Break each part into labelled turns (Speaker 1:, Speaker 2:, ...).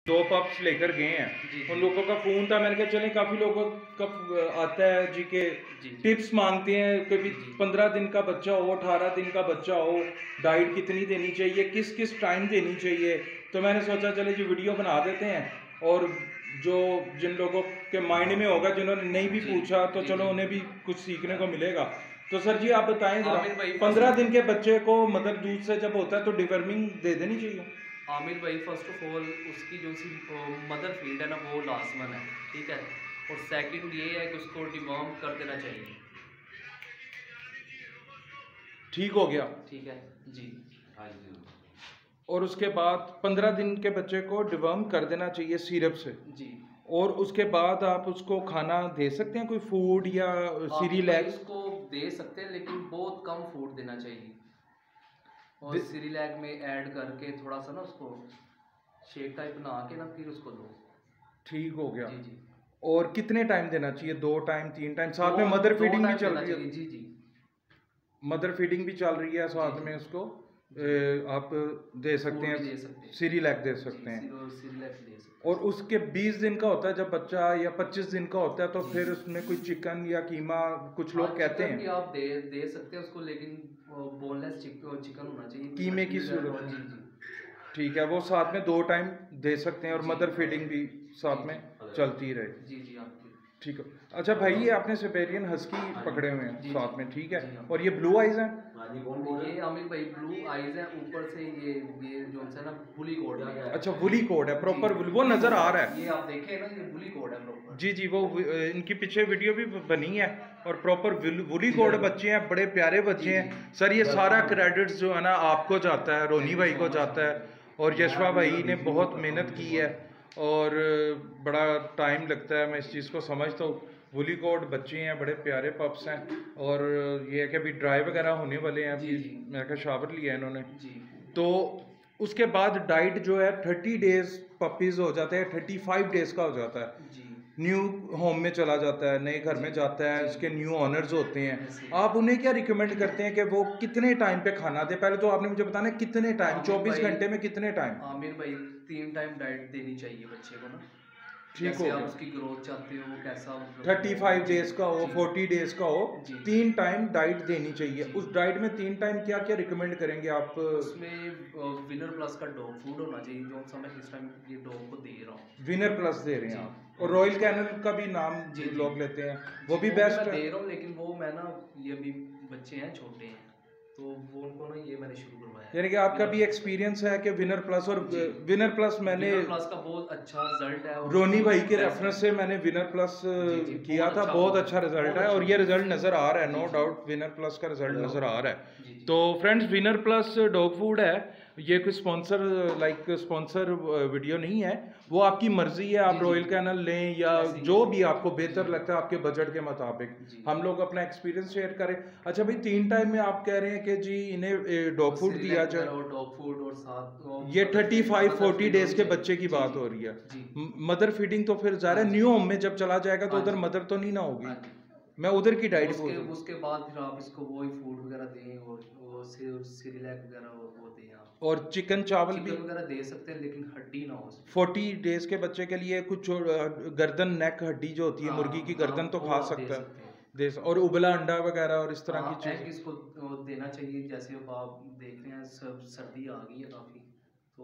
Speaker 1: दो पप्स लेकर गए हैं। उन लोगों का फ़ोन था, मैंने कहा चलें, काफ़ी लोगों का आता है जी के टिप्स मांगते हैं, कभी 15 दिन का बच्चा हो, 18 दिन का बच्चा हो, डाइट कितनी देनी चाहिए, किस किस टाइम देनी चाहिए। तो मैंने सोचा चले जी वीडियो बना देते हैं, और जो जिन लोगों के माइंड में होगा, जिन्होंने नहीं भी पूछा, तो चलो उन्हें भी कुछ सीखने को मिलेगा। तो सर जी आप बताएं जरा, 15 दिन के बच्चे को मदर दूध से जब होता है तो डिवर्मिंग दे देनी चाहिए?
Speaker 2: आमिर भाई फर्स्ट ऑफ ऑल उसकी जो सी मदर फीड है ना वो लाजमन है, ठीक है। और सेकंड ये है कि उसको डिवॉर्म कर देना चाहिए।
Speaker 1: ठीक हो गया,
Speaker 2: ठीक है जी।
Speaker 1: और उसके बाद 15 दिन के बच्चे को डिवर्म कर देना चाहिए सिरप से
Speaker 2: जी।
Speaker 1: और उसके बाद आप उसको खाना दे सकते हैं, कोई फूड या सीरियलैक?
Speaker 2: उसको दे सकते हैं लेकिन बहुत कम फूड देना चाहिए, और सीरियलैक में ऐड करके थोड़ा सा ना उसको शेक टाइप बना के ना फिर उसको दो।
Speaker 1: ठीक हो गया।
Speaker 2: जी जी।
Speaker 1: और कितने टाइम देना चाहिए? 2 टाइम, 3 टाइम? साथ में मदर फीडिंग भी चल रही है?
Speaker 2: जी जी।
Speaker 1: मदर फीडिंग भी चल रही है साथ में, उसको आप दे सकते हैं, सीरियलैक दे सकते हैं। और उसके 20 दिन का होता है जब बच्चा, या 25 दिन का होता है, तो फिर उसमें कोई चिकन या कीमा कुछ लोग कहते हैं।
Speaker 2: आप दे सकते हैं उसको, लेकिन बोनलेस चिकन होना चाहिए,
Speaker 1: कीमे की सूरत
Speaker 2: जी
Speaker 1: में?
Speaker 2: जी।
Speaker 1: ठीक है, वो साथ में 2 टाइम दे सकते हैं, और मदर फीडिंग भी साथ में चलती रहे।
Speaker 2: जी जी आपकी
Speaker 1: ठीक है। अच्छा भाई, ये आपने सिबेरियन हस्की पकड़े हुए हैं साथ में, ठीक है, और ये ब्लू आइज हैं?
Speaker 2: ये आमिर भाई ब्लू आइज है, ऊपर से ये जो है ना बुली कोड है।
Speaker 1: अच्छा, बुली कोड है, प्रॉपर वो नजर आ रहा है।
Speaker 2: ये आप देखें ना, ये बुली कोड है प्रॉपर।
Speaker 1: जी जी, वो इनकी पीछे वीडियो भी बनी है, और प्रॉपर बुली कोड बच्चे हैं, बड़े प्यारे बच्चे हैं। सर ये सारा क्रेडिट्स जो है ना आपको जाता है, रोनी भाई को जाता है, और यशवा भाई ने बहुत मेहनत की है, और बड़ा टाइम लगता है, मैं इस चीज़ को समझता हूँ। वुली कोड बच्चे हैं, बड़े प्यारे पप्स हैं, और ये है कि अभी ड्राई वगैरह होने वाले हैं, अभी मेरे ख्याल शावर लिया है इन्होंने। तो उसके बाद डाइट जो है 30 डेज पपीज हो जाते हैं, 35 डेज का हो जाता है, न्यू होम में चला जाता है, नए घर में जाता है, उसके न्यू ऑनर्स होते हैं। आप उन्हें क्या रिकमेंड करते हैं कि वो कितने टाइम पे खाना दे? पहले तो आपने मुझे बताना कितने टाइम, 24 घंटे में कितने टाइम?
Speaker 2: आमिर भाई 3 टाइम डाइट देनी चाहिए बच्चे को ना,
Speaker 1: ठीक हो
Speaker 2: आप उसकी ग्रोथ चाहते हो, वो कैसा
Speaker 1: 35 डेज का हो, 40 डेज का हो, 3 टाइम डाइट देनी चाहिए। उस डाइट में 3 टाइम क्या क्या रिकमेंड करेंगे आप?
Speaker 2: उसमें विनर प्लस का डॉग फूड होना चाहिए, जो मैं इस टाइम ये डॉग को दे रहा हूँ।
Speaker 1: विनर प्लस दे रहे हैं आप, और रॉयल कैनल का भी नाम लोग लेते हैं, वो भी बेस्ट है।
Speaker 2: दे रहा हूँ, लेकिन वो मैं ना, ये अभी बच्चे हैं छोटे हैं, तो वो उनको ना ये मैंने शुरू करवाया।
Speaker 1: यानी कि आपका भी एक्सपीरियंस है कि विनर प्लस, और विनर प्लस मैंने
Speaker 2: प्लस का बहुत अच्छा रिजल्ट है,
Speaker 1: रोनी भाई के रेफरेंस से मैंने विनर प्लस किया था, बहुत अच्छा रिजल्ट है, और ये रिजल्ट नज़र आ रहा है, नो डाउट विनर प्लस का रिजल्ट नज़र आ रहा है। तो friends, Winner Plus dog food है, ये कोई स्पॉन्सर स्पॉन्सर वीडियो नहीं है, वो आपकी मर्जी है, आप रॉयल कैनल लें या जो भी आपको बेहतर लगता है आपके बजट के मुताबिक। हम लोग अपना एक्सपीरियंस शेयर करें। अच्छा भाई, 3 टाइम में आप कह रहे हैं कि जी इन्हें डॉग फूड दिया जाए,
Speaker 2: डॉग फूड और साथ
Speaker 1: ये 35-40 डेज के बच्चे की बात हो रही है। मदर फीडिंग तो फिर ज़्यादा न्यू होम में जब चला जाएगा तो उधर मदर तो नहीं ना होगी, मैं उधर की डाइट बोल रहा हूँ।
Speaker 2: उसके बाद फिर आप इसको वही फूड वगैरह दें, और वो सीरियलैक वगैरह वो दें आप,
Speaker 1: और चिकन चावल भी
Speaker 2: वगैरह दे सकते हैं, लेकिन हड्डी ना हो।
Speaker 1: 40 डेज के बच्चे के लिए कुछ गर्दन नेक हड्डी जो होती है मुर्गी की गर्दन तो खा सकता है, और उबला अंडा वगैरह और इस तरह की चीज़
Speaker 2: इसको देना चाहिए। जैसे अब आप देख रहे हैं सर्दी आ गई है काफ़ी, तो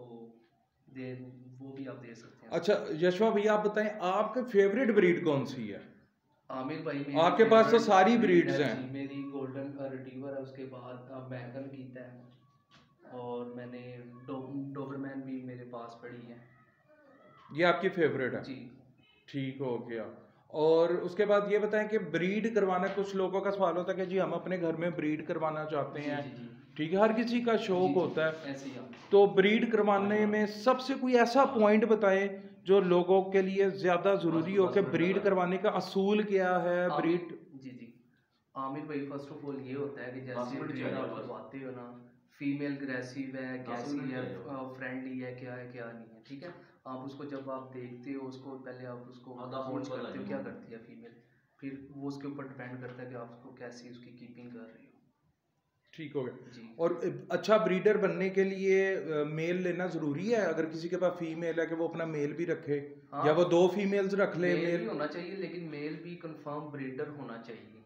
Speaker 2: वो भी आप दे सकते हैं।
Speaker 1: अच्छा यशवा भैया, आप बताएं आपका फेवरेट ब्रीड कौन सी है?
Speaker 2: आमिर भाई
Speaker 1: आपके पास तो सारी ब्रीड्स हैं।
Speaker 2: मेरी गोल्डन रिट्रीवर है, उसके बाद अमेरिकन कीता है, और मैंने डोबरमैन भी मेरे पास पड़ी है।
Speaker 1: ये आपकी फेवरेट है?
Speaker 2: जी।
Speaker 1: ठीक हो गया। और उसके बाद ये बताएं कि ब्रीड करवाना, कुछ लोगों का सवाल होता है कि जी हम अपने घर में ब्रीड करवाना चाहते हैं, ठीक है, हर किसी का शौक होता है, तो ब्रीड करवाने में सबसे कोई ऐसा पॉइंट बताएं जो लोगों के लिए ज़्यादा ज़रूरी हो कि ब्रीड करवाने का असूल क्या है, ब्रीड?
Speaker 2: जी जी। आमिर भाई फर्स्ट ऑफ ऑल ये होता है कि जैसे ब्रीड आप करवाते हो ना, फीमेल ग्रेसिव है, कैसी है, फ्रेंडली है, क्या नहीं है, ठीक है। आप उसको जब आप देखते हो, उसको पहले आप उसको वॉच करते हो क्या करती है फीमेल, फिर वो उसके ऊपर डिपेंड करता है कि आप उसको कैसी उसकी कीपिंग कर रहे हो।
Speaker 1: ठीक हो गया।
Speaker 2: जी।
Speaker 1: और अच्छा ब्रीडर बनने के लिए मेल लेना जरूरी है? अगर किसी के पास फीमेल है कि वो अपना मेल भी रखे,
Speaker 2: हाँ,
Speaker 1: या वो 2 फीमेल्स रख ले?
Speaker 2: मेल भी
Speaker 1: मेल
Speaker 2: होना चाहिए, लेकिन मेल भी कंफर्म ब्रीडर होना चाहिए।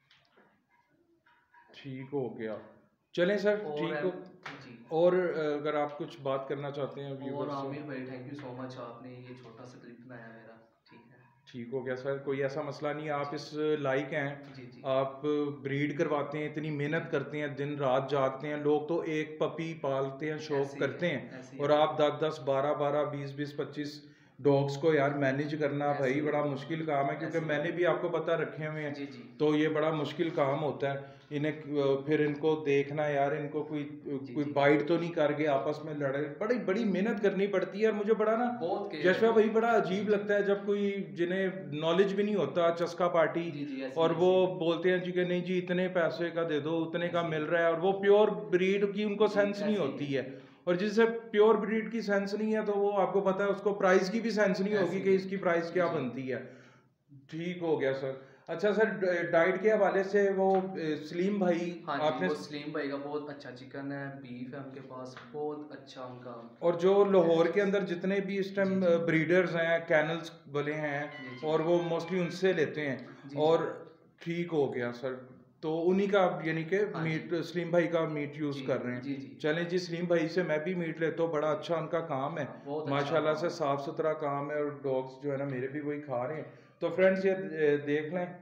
Speaker 1: ठीक हो गया। चलें सर,
Speaker 2: और
Speaker 1: ठीक हो।
Speaker 2: जी।
Speaker 1: और अगर आप कुछ बात करना चाहते हैं
Speaker 2: और
Speaker 1: व्यूवर्स से?
Speaker 2: आमिर भाई थैंक यू सो मच, आपने ये छोटा सा क्लिप बनाया मेरा। ठीक है।
Speaker 1: ठीक हो गया सर, कोई ऐसा मसला नहीं है। आप
Speaker 2: जी
Speaker 1: इस लायक हैं,
Speaker 2: जी जी
Speaker 1: आप ब्रीड करवाते हैं, इतनी मेहनत करते हैं, दिन रात जागते हैं। लोग तो एक पपी पालते हैं, शौक
Speaker 2: ऐसे ही
Speaker 1: करते
Speaker 2: है,
Speaker 1: हैं,
Speaker 2: ऐसे ही
Speaker 1: और
Speaker 2: है,
Speaker 1: आप 10-10, 12-12, 20-20, 25 डॉग्स को यार मैनेज करना
Speaker 2: ऐसे
Speaker 1: भाई
Speaker 2: ही
Speaker 1: बड़ा
Speaker 2: है,
Speaker 1: मुश्किल काम है, क्योंकि
Speaker 2: ऐसे ही
Speaker 1: मैंने
Speaker 2: है।
Speaker 1: भी आपको पता रखे हुए हैं।
Speaker 2: जी जी
Speaker 1: तो ये बड़ा मुश्किल काम होता है इन्हें, फिर इनको देखना यार, इनको कोई
Speaker 2: जी
Speaker 1: कोई
Speaker 2: जी
Speaker 1: बाइट तो नहीं कर गए, आपस में लड़े, बड़ी बड़ी मेहनत करनी पड़ती है। और मुझे बड़ा ना
Speaker 2: बहुत केयर
Speaker 1: यशवा
Speaker 2: है।
Speaker 1: भाई बड़ा
Speaker 2: जी
Speaker 1: अजीब
Speaker 2: जी
Speaker 1: लगता है जब कोई जिन्हें नॉलेज भी नहीं होता, चस्का पार्टी,
Speaker 2: जी जी ऐसे
Speaker 1: और
Speaker 2: ही
Speaker 1: वो
Speaker 2: ऐसे ही।
Speaker 1: बोलते हैं जी कि नहीं जी इतने पैसे का दे दो, उतने का
Speaker 2: ऐसे ही
Speaker 1: मिल रहा है, और वो प्योर ब्रीड की उनको
Speaker 2: जी
Speaker 1: सेंस नहीं
Speaker 2: ऐसे ही
Speaker 1: होती
Speaker 2: है।
Speaker 1: है। और जिससे प्योर ब्रीड की सेंस नहीं है, तो वो आपको पता है उसको प्राइस की भी सेंस नहीं
Speaker 2: ऐसे
Speaker 1: होगी
Speaker 2: ही
Speaker 1: कि
Speaker 2: है।
Speaker 1: इसकी प्राइस क्या
Speaker 2: जी
Speaker 1: बनती है। ठीक हो गया सर। अच्छा सर, डाइट के हवाले से वो सलीम भाई
Speaker 2: हाँ जी,
Speaker 1: आपने,
Speaker 2: वो सलीम भाई का बहुत अच्छा चिकन है, बीफ है उनके पास, बहुत अच्छा उनका।
Speaker 1: और जो लाहौर के अंदर जितने भी इस
Speaker 2: जी
Speaker 1: टाइम
Speaker 2: जी
Speaker 1: ब्रीडर्स हैं, कैनल्स वाले हैं,
Speaker 2: जी जी
Speaker 1: और वो मोस्टली उनसे लेते हैं।
Speaker 2: जी जी
Speaker 1: और ठीक हो गया सर, तो उन्हीं का यानी कि
Speaker 2: हाँ जी
Speaker 1: मीट, सलीम भाई का मीट यूज़
Speaker 2: जी
Speaker 1: कर रहे
Speaker 2: जी
Speaker 1: हैं।
Speaker 2: जी।
Speaker 1: चलें जी, सलीम भाई से मैं भी मीट लेता हूँ, बड़ा अच्छा उनका काम है,
Speaker 2: हाँ, बहुत अच्छा
Speaker 1: माशाल्लाह
Speaker 2: काम
Speaker 1: से
Speaker 2: है।
Speaker 1: साफ़ सुथरा काम है, और डॉग्स जो है ना मेरे भी वही खा रहे हैं। तो फ्रेंड्स ये देख लें,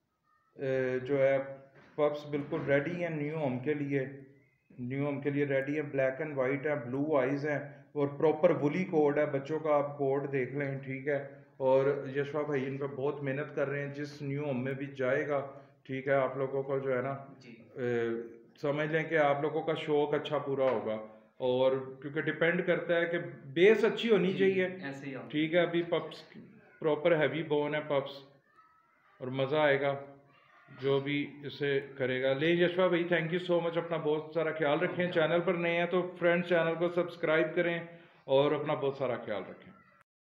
Speaker 1: जो है पप्स बिल्कुल रेडी हैं न्यू होम के लिए, न्यू होम के लिए रेडी है, ब्लैक एंड वाइट है, ब्लू आइज़ हैं, और प्रॉपर वुली कोड है, बच्चों का आप कोड देख लें, ठीक है। और यशवा भाई इन पर बहुत मेहनत कर रहे हैं, जिस न्यू होम में भी जाएगा, ठीक है, आप लोगों को जो है ना
Speaker 2: जी
Speaker 1: समझ लें कि आप लोगों का शौक अच्छा पूरा होगा। और क्योंकि डिपेंड करता है कि बेस अच्छी होनी
Speaker 2: जी
Speaker 1: चाहिए,
Speaker 2: ऐसे ही आप।
Speaker 1: ठीक है। अभी पप्स प्रॉपर हैवी बोन है पप्स, और मज़ा आएगा जो भी इसे करेगा। ले यशवा भाई थैंक यू सो मच, अपना बहुत सारा ख्याल रखें। चैनल पर नए हैं तो फ्रेंड्स चैनल को सब्सक्राइब करें, और अपना बहुत सारा ख्याल रखें।